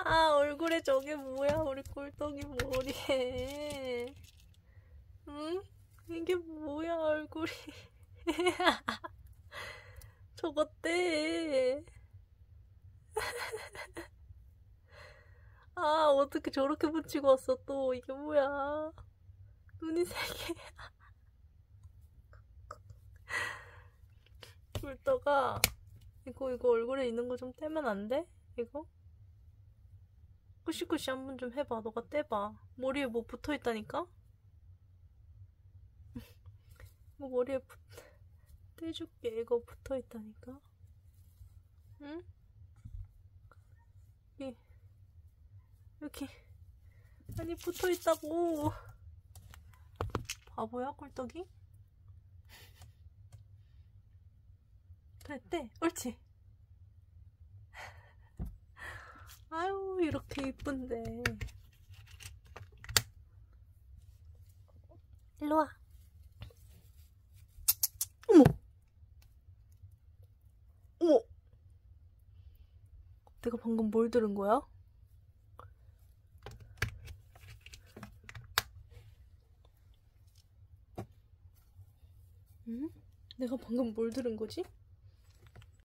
아, 얼굴에 저게 뭐야, 우리 꿀떡이 머리에. 응? 이게 뭐야, 얼굴이. 저것대. 아, 어떻게 저렇게 붙이고 왔어, 또. 이게 뭐야. 눈이 세 개. 꿀떡아. 이거 얼굴에 있는 거 좀 떼면 안 돼? 이거? 꾸시꾸시 한번 좀 해봐. 너가 떼봐. 머리에 뭐 붙어 있다니까? 이거 머리에 떼줄게. 이거 붙어 있다니까? 응? 여기. 아니, 붙어 있다고. 바보야, 꿀떡이? 떼. 옳지. 아유, 이렇게 이쁜데. 일로와. 어머! 어머! 내가 방금 뭘 들은 거야? 응? 내가 방금 뭘 들은 거지?